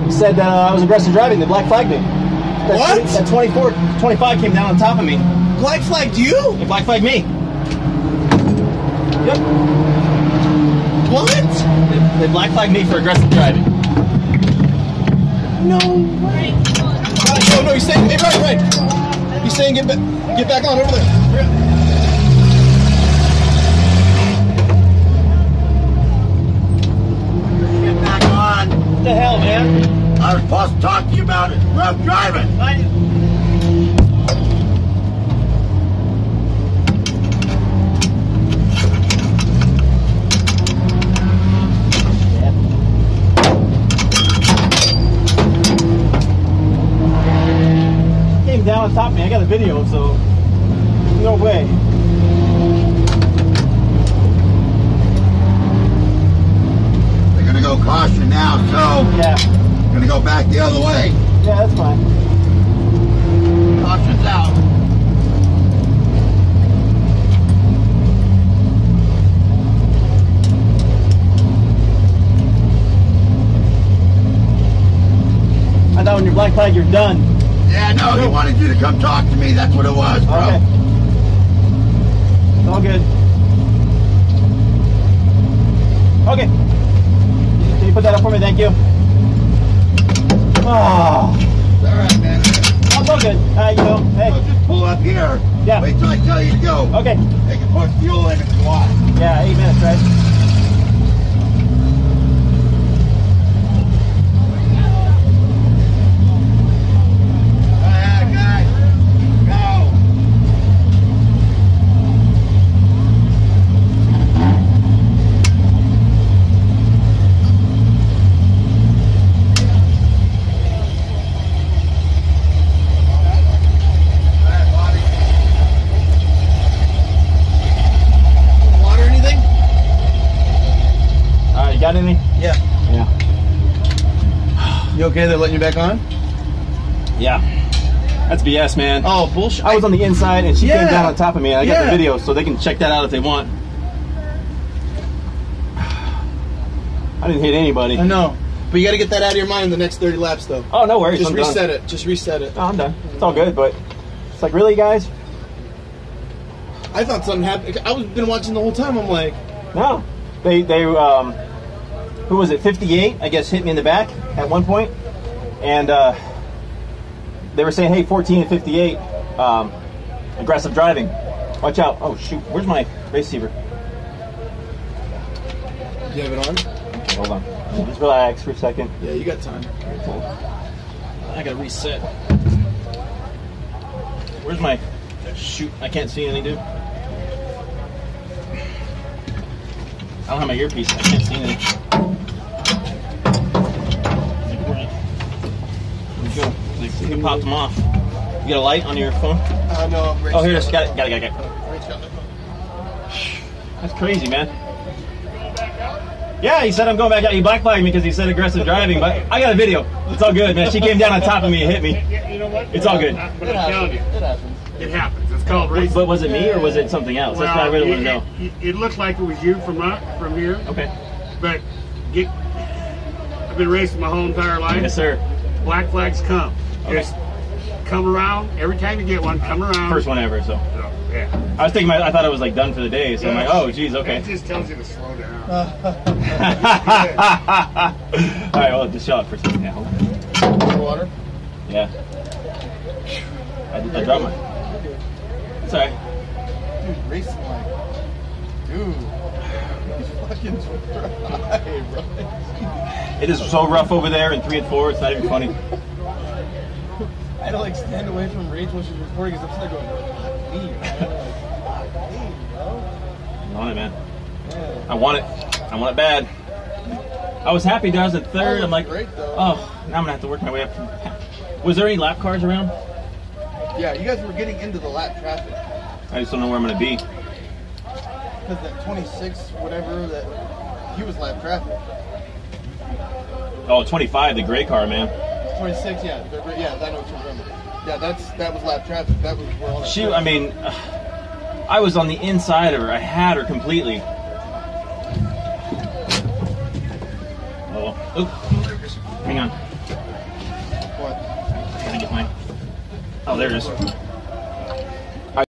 He said that I was aggressive driving. They black flagged me. What? That 25 came down on top of me. Black flagged you? They black flagged me. Yep. What? They black flagged me for aggressive driving. No way. No, you're saying, hey, right. You're saying get back on over there. Get back on. What the hell, man? I was supposed to talk to you about it. Rough driving. Came down on top of me. I got a video, so no way. They're gonna go caution now, so Yeah. gonna go back the other way. Yeah, that's fine. Caution's out. I thought when you're black flag, you're done. Yeah, no, he wanted you to come talk to me. That's what it was, bro. Okay. It's all good. Okay. Can you put that up for me? Thank you. Oh. It's all right, man. It's all good. You know, hey. I'll just pull up here. Yeah. Wait till I tell you to go. Okay. They can put fuel in if you want. Yeah, 8 minutes, right? Guys, go. Water or anything? You got anything? Yeah. Yeah. You okay? They're letting you back on? Yeah. That's BS, man. Oh, bullshit. I was on the inside and she came Yeah. down on top of me. And I got Yeah. the video, so they can check that out if they want. I didn't hit anybody. I know. But you got to get that out of your mind in the next 30 laps, though. Oh, no worries. Just I'm reset done. it. Just reset it. No, I'm done. It's all good, but it's like, really, guys? I thought something happened. I was been watching the whole time. I'm like, No. They who was it? 58, I guess, hit me in the back at one point, and they were saying, "Hey, 14 and 58, aggressive driving. Watch out!" Oh shoot, where's my receiver? do you have it on? Hold on, just relax for a second. Yeah, you got time. I gotta reset. Where's my? Shoot, I can't see anything, dude. I don't have my earpiece. I can't see anything. You can pop them off. You got a light on your phone? No. Oh, here it is. Got it. That's crazy, man. Yeah, he said I'm going back out. He black flagged me because he said aggressive driving, but I got a video. It's all good, man. She came down on top of me and hit me. You know what? It's all good. But I'm telling you, It happens. it happens. It's called racing. But was it me or was it something else? That's what I really want to know. It looked like it was you from here. Okay. But I've been racing my whole entire life. Yes, sir. Black flags come. Okay. Just come around. Every time you get one, come around. First one ever, so. So, yeah. I was thinking, I thought I was like done for the day, so I'm like, oh, geez, okay. It just tells you to slow down. All right, well, just shut up for a second. Yeah, hold on. Water? Yeah. I dropped my. It's all right. Dude, racing like... Dude. Fucking dry, bro. It is so rough over there in 3 and 4. It's not even funny. I had to like stand away from Rach when she was recording because I'm still going, fuck me, bro. I want it, man. Yeah. I want it. I want it bad. I was happy that I was at third. I'm like, great, though. oh, now I'm gonna have to work my way up. Was there any lap cars around? Yeah, you guys were getting into the lap traffic. I just don't know where I'm gonna be. Because that 26, whatever, that he was lap traffic. Oh, 25, the gray car, man. 26, yeah. Yeah, I know what you're talking about. Yeah, that was lap traffic. That was where all that She, I mean, I was on the inside of her. I had her completely. Oh, hang on. my. Oh, there it is.